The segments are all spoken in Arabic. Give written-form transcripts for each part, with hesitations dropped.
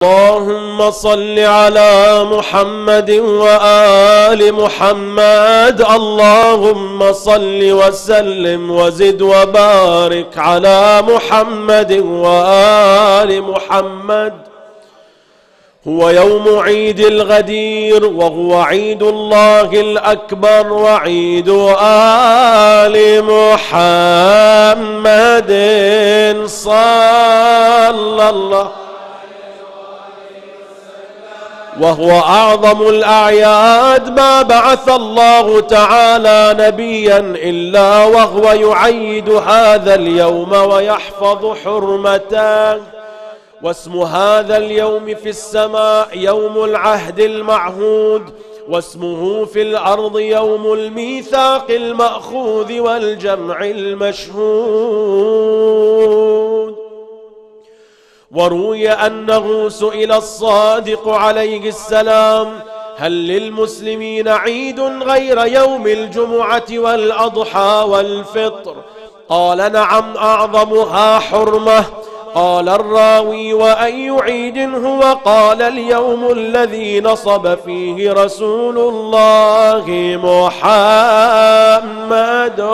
اللهم صل على محمد وآل محمد. اللهم صل وسلم وزد وبارك على محمد وآل محمد. هو يوم عيد الغدير، وهو عيد الله الأكبر وعيد آل محمد صلى الله، وهو أعظم الأعياد. ما بعث الله تعالى نبيا إلا وهو يعيد هذا اليوم ويحفظ حرمته. واسم هذا اليوم في السماء يوم العهد المعهود، واسمه في الأرض يوم الميثاق المأخوذ والجمع المشهود. وروي أنه سئل الصادق عليه السلام: هل للمسلمين عيد غير يوم الجمعة والأضحى والفطر؟ قال: نعم، أعظمها حرمة. قال الراوي: وأي عيد هو؟ قال: اليوم الذي نصب فيه رسول الله محمد.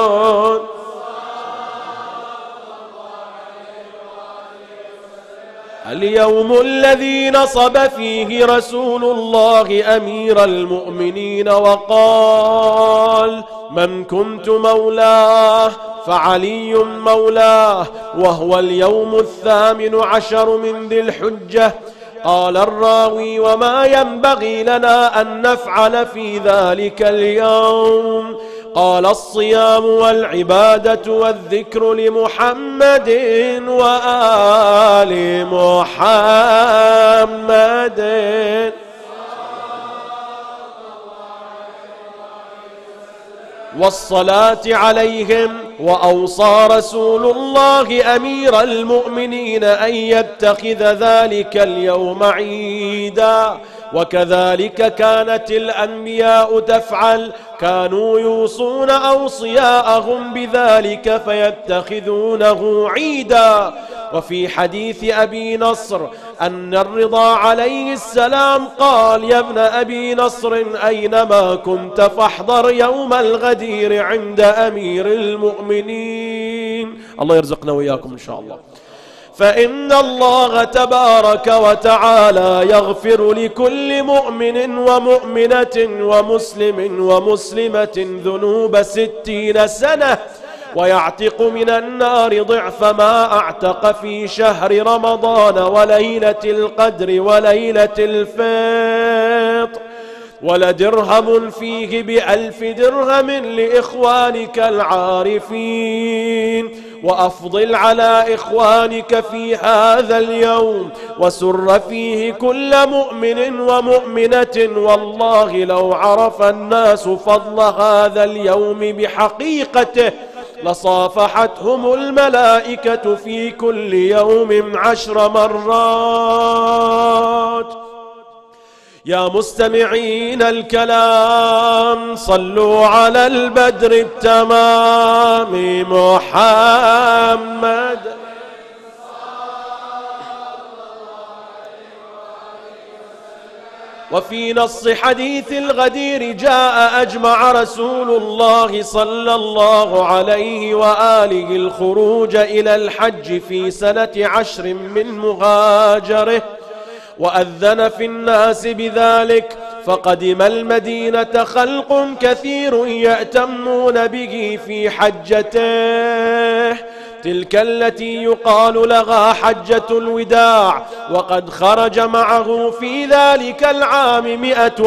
اليوم الذي نصب فيه رسول الله أمير المؤمنين وقال: من كنت مولاه فعلي مولاه، وهو اليوم 18 من ذي الحجة. قال الراوي: وما ينبغي لنا أن نفعل في ذلك اليوم؟ قال: الصيام والعبادة والذكر لمحمد وآل محمد. والصلاة عليهم. وأوصى رسول الله أمير المؤمنين أن يتخذ ذلك اليوم عيدا، وكذلك كانت الأنبياء تفعل، كانوا يوصون أوصياءهم بذلك فيتخذونه عيدا. وفي حديث أبي نصر أن الرضا عليه السلام قال: يا ابن أبي نصر، أينما كنت فاحضر يوم الغدير عند أمير المؤمنين. الله يرزقنا وإياكم إن شاء الله. فإن الله تبارك وتعالى يغفر لكل مؤمن ومؤمنة ومسلم ومسلمة ذنوب 60 سنة، ويعتق من النار ضعف ما أعتق في شهر رمضان وليلة القدر وليلة الفطر. ولدرهم فيه ب1000 درهم لإخوانك العارفين. وأفضل على إخوانك في هذا اليوم، وسر فيه كل مؤمن ومؤمنة. والله لو عرف الناس فضل هذا اليوم بحقيقته لصافحتهم الملائكة في كل يوم 10 مرات. يا مستمعين الكلام، صلوا على البدر التمام محمد. وفي نص حديث الغدير جاء: أجمع رسول الله صلى الله عليه وآله الخروج إلى الحج في سنة 10 من مهاجره، وأذن في الناس بذلك. فقدم المدينة خلق كثير يأتمون به في حجته، تلك التي يقال لها حجة الوداع. وقد خرج معه في ذلك العام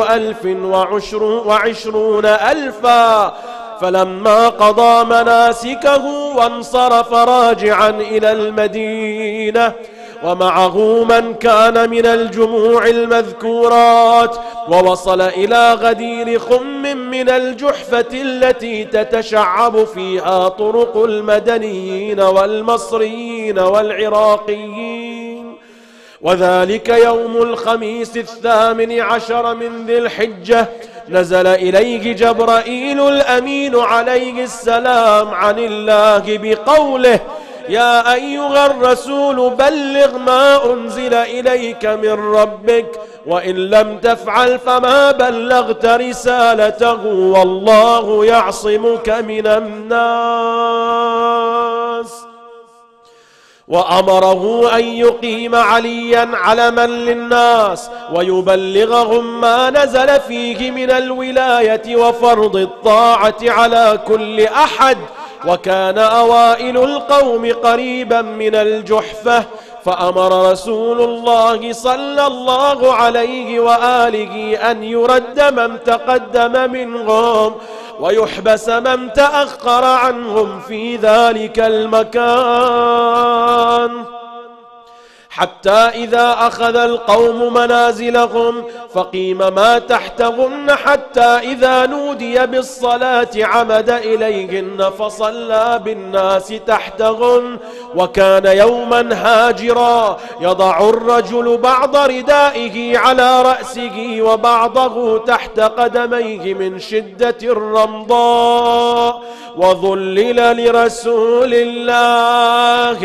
120,000. فلما قضى مناسكه وانصرف راجعا إلى المدينة، ومعه من كان من الجموع المذكورات، ووصل إلى غدير خم من الجحفة التي تتشعب فيها طرق المدنيين والمصريين والعراقيين. وذلك يوم الخميس 18 من ذي الحجة. نزل إليه جبرائيل الأمين عليه السلام عن الله بقوله: يا أيها الرسول بلغ ما أنزل إليك من ربك وإن لم تفعل فما بلغت رسالته والله يعصمك من الناس. وأمره أن يقيم عليا علما للناس ويبلغهم ما نزل فيه من الولاية وفرض الطاعة على كل أحد. وكان أوائل القوم قريبا من الجحفة، فأمر رسول الله صلى الله عليه وآله أن يرد من تقدم منهم ويحبس من تأخر عنهم في ذلك المكان، حتى إذا أخذ القوم منازلهم فقيم ما تحتهن، حتى إذا نودي بالصلاة عمد إليهن فصلى بالناس تحتهن. وكان يوما هاجرا يضع الرجل بعض ردائه على رأسه وبعضه تحت قدميه من شدة الرمضاء، وظلل لرسول الله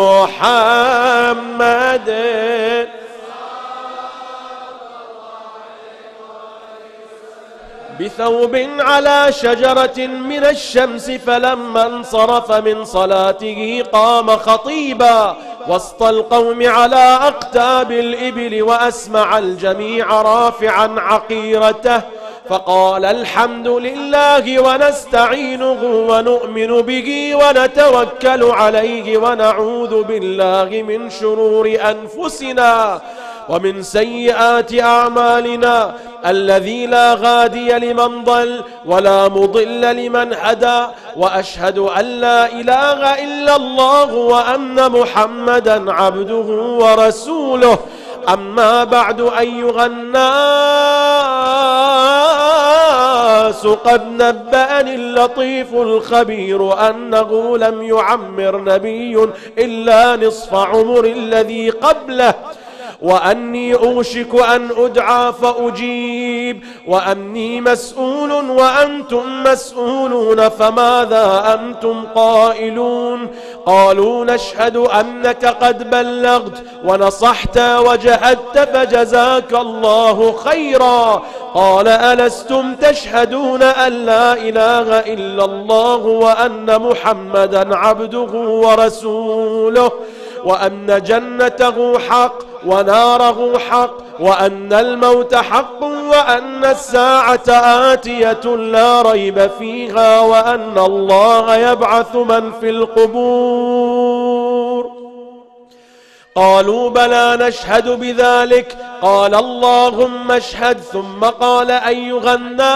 محمد بثوب على شجرة من الشمس، فلما انصرف من صلاته قام خطيبا وسط القوم على أقتاب الإبل وأسمع الجميع رافعا عقيرته، فقال الحمد لله ونستعينه ونؤمن به ونتوكل عليه ونعوذ بالله من شرور أنفسنا ومن سيئات أعمالنا، الذي لا غادي لمن ضل ولا مضل لمن هدى، وأشهد أن لا إله إلا الله وأن محمدا عبده ورسوله. أما بعد أيها الناس، قد نبأني اللطيف الخبير أنه لم يعمر نبي إلا نصف عمر الذي قبله، وأني أوشك أن أدعى فأجيب، وأني مسؤول وأنتم مسؤولون، فماذا أنتم قائلون؟ قالوا نشهد أنك قد بلغت ونصحت وجهدت فجزاك الله خيرا. قال ألستم تشهدون أن لا إله إلا الله وأن محمدا عبده ورسوله، وأن جنته حق وناره حق، وأن الموت حق، وأن الساعة آتية لا ريب فيها، وأن الله يبعث من في القبور؟ قالوا بلى نشهد بذلك. قال اللهم اشهد. ثم قال أيها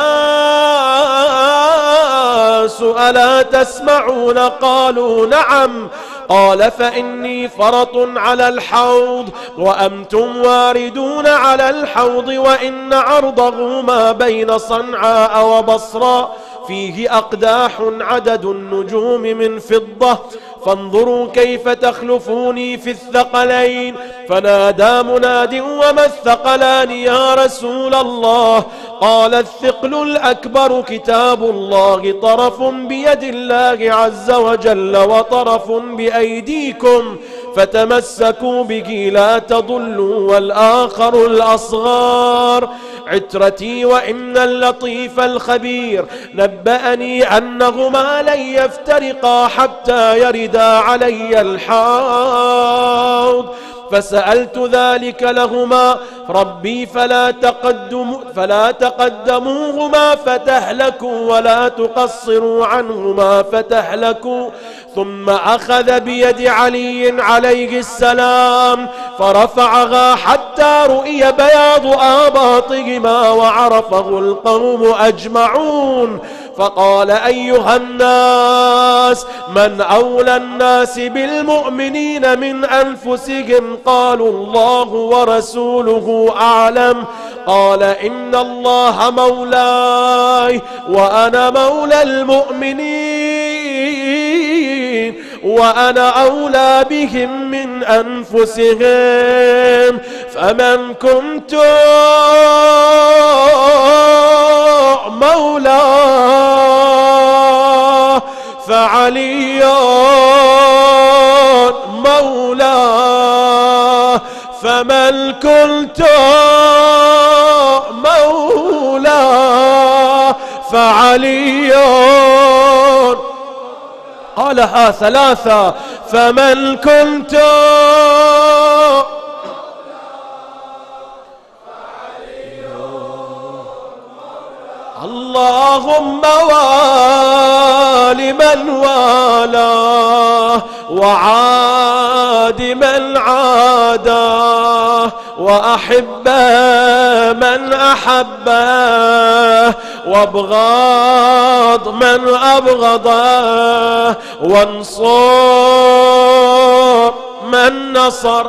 الناس ألا تسمعون؟ قالوا نعم. قال فإني فرط على الحوض وأنتم واردون على الحوض، وإن عرضه ما بين صنعاء وبصرى، فيه أقداح عدد النجوم من فضة، فانظروا كيف تخلفوني في الثقلين. فنادى مناد وما الثقلان يا رسول الله؟ قال الثقل الأكبر كتاب الله، طرف بيد الله عز وجل وطرف بأيديكم، فتمسكوا به لا تضلوا، والآخر الأصغار عترتي. وإن اللطيف الخبير نبأني أنهما لن يفترقا حتى يردا علي الحوض، فسألت ذلك لهما ربي فلا تقدموهما فتهلكوا ولا تقصروا عنهما فتهلكوا. ثم أخذ بيد علي عليه السلام فرفعها حتى رؤي بياض آباطهما وعرفه القوم أجمعون. فقال أيها الناس، من أولى الناس بالمؤمنين من أنفسهم؟ قالوا الله ورسوله أعلم. قال إن الله مولاي وأنا مولى المؤمنين، وأنا أولى بهم من أنفسهم، فمن كنت مولاه فعلي كنت مولاه فعلي. قالها ثلاثة. فمن كنت اللهم وال من والاه وعاد من عاداه وأحب من أحبه وابغض من أبغضه وانصر من نصر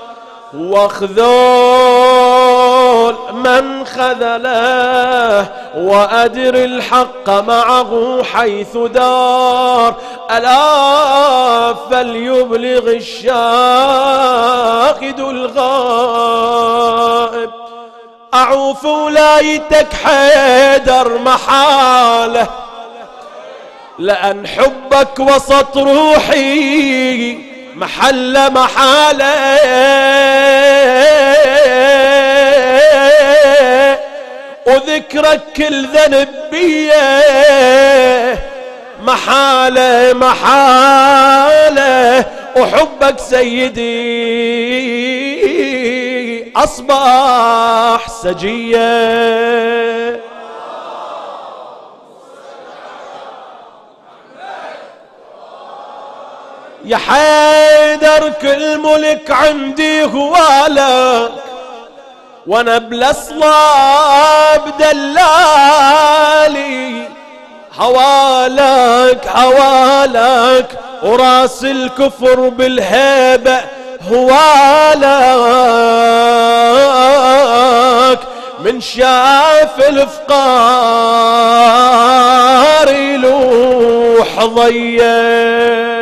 واخذل من خذله وأدر الحق معه حيث دار. ألا فليبلغ الشاهد الغائب. أعوف ولايتك حيدر محاله لأن حبك وسط روحي محل محاله. وذكرك كل ذنب بيه محاله محاله. وحبك سيدي أصبح سجيه. يا حيدر كل ملك عندي هو لك وانا بلا صلاب دلالي. هوالك هوالك وراس الكفر بالهيبة هوالك. من شاف الفقار يلوح ضيه.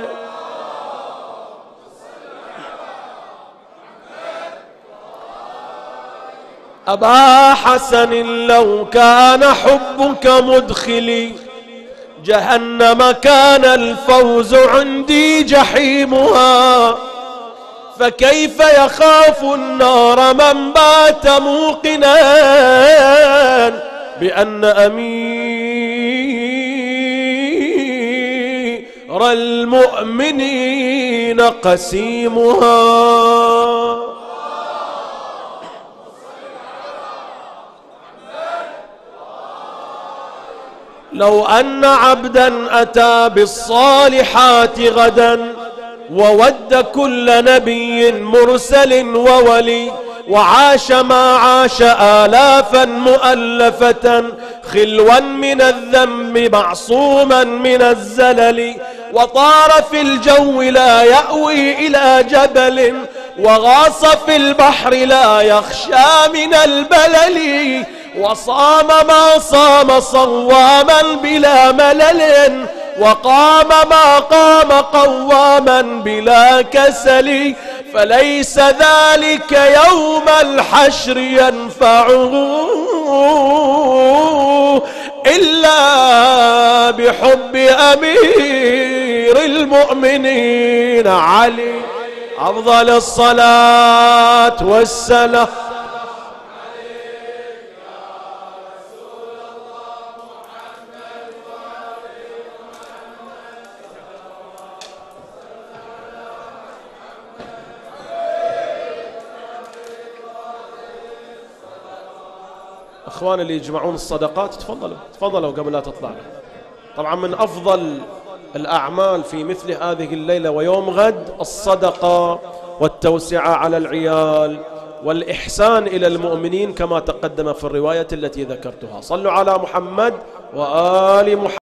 أبا حسن لو كان حبك مدخلي جهنم كان الفوز عندي جحيمها. فكيف يخاف النار من بات موقنا بأن أمير المؤمنين قسيمها. لو أن عبدا أتى بالصالحات غدا وود كل نبي مرسل وولي وعاش ما عاش آلافا مؤلفة خلوا من الذنب معصوما من الزلل وطار في الجو لا يأوي إلى جبل وغاص في البحر لا يخشى من البلل وصام ما صام صواما بلا ملل وقام ما قام قواما بلا كسل فليس ذلك يوم الحشر ينفعه إلا بحب أمير المؤمنين علي أفضل الصلاة والسلام. اخوان اللي يجمعون الصدقات تفضلوا قبل لا تطلع. طبعا من افضل الاعمال في مثل هذه الليله ويوم غد الصدقه والتوسعه على العيال والاحسان الى المؤمنين كما تقدم في الروايه التي ذكرتها. صلوا على محمد وآل محمد.